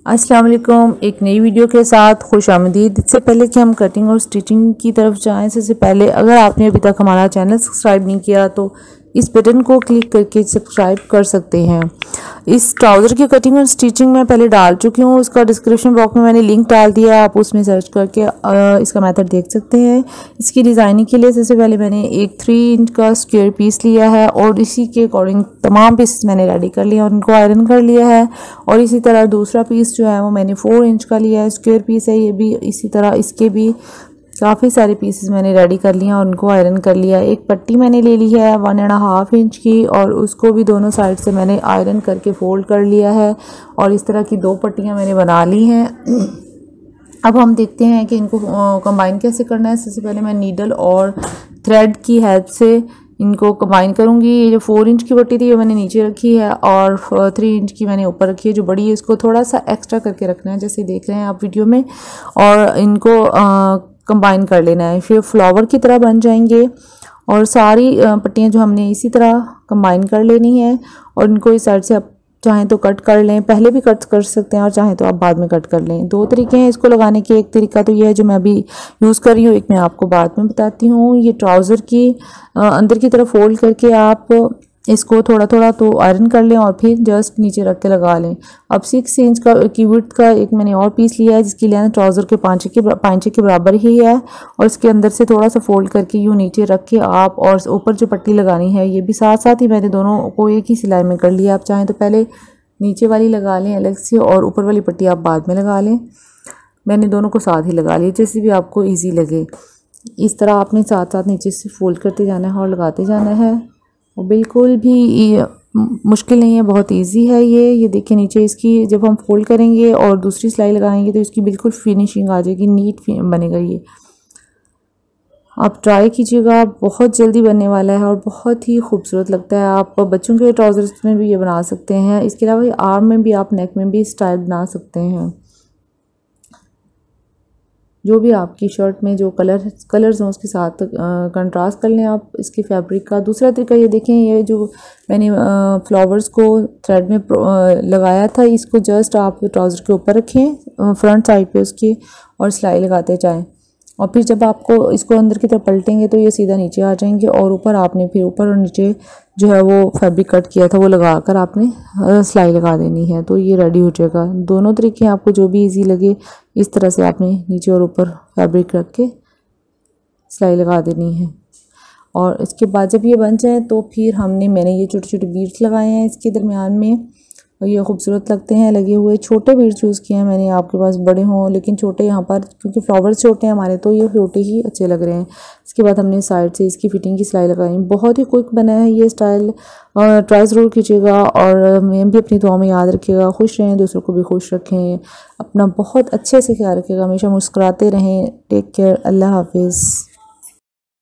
अस्सलाम वालेकुम। एक नई वीडियो के साथ खुश आमदीद। इससे पहले कि हम कटिंग और स्टिचिंग की तरफ जाएं, सबसे पहले अगर आपने अभी तक हमारा चैनल सब्सक्राइब नहीं किया तो इस बटन को क्लिक करके सब्सक्राइब कर सकते हैं। इस ट्राउज़र की कटिंग और स्टिचिंग मैं पहले डाल चुकी हूँ, उसका डिस्क्रिप्शन बॉक्स में मैंने लिंक डाल दिया, आप उसमें सर्च करके इसका मेथड देख सकते हैं। इसकी डिज़ाइनिंग के लिए सबसे पहले मैंने एक 3 इंच का स्क्वायर पीस लिया है और इसी के अकॉर्डिंग तमाम पीसेस मैंने रेडी कर लिया और उनको आयरन कर लिया है। और इसी तरह दूसरा पीस जो है वो मैंने 4 इंच का लिया है, स्क्वायर पीस है ये भी। इसी तरह इसके भी काफ़ी सारे पीसेस मैंने रेडी कर लिए और उनको आयरन कर लिया। एक पट्टी मैंने ले ली है 1.5 इंच की और उसको भी दोनों साइड से मैंने आयरन करके फोल्ड कर लिया है और इस तरह की 2 पट्टियां मैंने बना ली हैं। अब हम देखते हैं कि इनको कंबाइन कैसे करना है। सबसे पहले मैं नीडल और थ्रेड की हेल्प से इनको कंबाइन करूंगी। ये जो 4 इंच की पट्टी थी वो मैंने नीचे रखी है और 3 इंच की मैंने ऊपर रखी है। जो बड़ी है इसको थोड़ा सा एक्स्ट्रा करके रखना है, जैसे देख रहे हैं आप वीडियो में, और इनको कंबाइन कर लेना है। फिर फ्लावर की तरह बन जाएंगे और सारी पट्टियां जो हमने इसी तरह कंबाइन कर लेनी है और इनको इस साइड से आप चाहें तो कट कर लें, पहले भी कट कर सकते हैं और चाहें तो आप बाद में कट कर लें। 2 तरीके हैं इसको लगाने के। एक तरीका तो ये है जो मैं अभी यूज़ कर रही हूँ, एक मैं आपको बाद में बताती हूँ। ये ट्राउज़र की अंदर की तरफ फोल्ड करके आप इसको थोड़ा थोड़ा तो आयरन कर लें और फिर जस्ट नीचे रख के लगा लें। अब 6 इंच की विड्थ का एक मैंने और पीस लिया है जिसकी लेंथ ट्राउज़र के पांचे के बराबर ही है और इसके अंदर से थोड़ा सा फोल्ड करके यूँ नीचे रख के आप और ऊपर जो पट्टी लगानी है ये भी साथ साथ ही मैंने दोनों को एक ही सिलाई में कर लिया। आप चाहें तो पहले नीचे वाली लगा लें अलग से और ऊपर वाली पट्टी आप बाद में लगा लें। मैंने दोनों को साथ ही लगा लिया, जैसे भी आपको ईजी लगे। इस तरह आपने साथ साथ नीचे से फोल्ड करते जाना है और लगाते जाना है और बिल्कुल भी मुश्किल नहीं है, बहुत इजी है ये देखिए नीचे इसकी जब हम फोल्ड करेंगे और दूसरी सिलाई लगाएंगे तो इसकी बिल्कुल फिनिशिंग आ जाएगी, नीट बनेगा ये। आप ट्राई कीजिएगा, बहुत जल्दी बनने वाला है और बहुत ही खूबसूरत लगता है। आप बच्चों के ट्राउज़र्स में भी ये बना सकते हैं। इसके अलावा आर्म में भी आप नेक में भी स्टाइल बना सकते हैं। जो भी आपकी शर्ट में जो कलर्स हों उसके साथ कंट्रास्ट कर लें आप इसकी फैब्रिक का। दूसरा तरीका ये देखें, ये जो मैंने फ्लावर्स को थ्रेड में लगाया था, इसको जस्ट आप ट्राउज़र के ऊपर रखें फ्रंट साइड पे उसकी और सिलाई लगाते जाएं और फिर जब आपको इसको अंदर की तरफ पलटेंगे तो ये सीधा नीचे आ जाएंगे और ऊपर आपने फिर ऊपर और नीचे जो है वो फैब्रिक कट किया था वो लगाकर आपने सिलाई लगा देनी है तो ये रेडी हो जाएगा। दोनों तरीके आपको जो भी इजी लगे इस तरह से आपने नीचे और ऊपर फैब्रिक रख के सिलाई लगा देनी है। और इसके बाद जब ये बन जाए तो फिर मैंने ये छोटे छोटे बीड्स लगाए हैं इसके दरमियान में और ये खूबसूरत लगते हैं लगे हुए। छोटे बीड्स यूज़ किए हैं मैंने, आपके पास बड़े हों लेकिन छोटे यहाँ पर क्योंकि फ्लावर्स छोटे हैं हमारे तो ये छोटे ही अच्छे लग रहे हैं। इसके बाद हमने साइड से इसकी फिटिंग की सिलाई लगाई। बहुत ही क्विक बना है ये स्टाइल, ट्राई ज़रूर कीजिएगा और मैं भी अपनी दुआ में याद रखिएगा। खुश रहें, दूसरों को भी खुश रखें, अपना बहुत अच्छे से ख्याल रखिएगा, हमेशा मुस्कुराते रहें। टेक केयर, अल्लाह हाफिज़।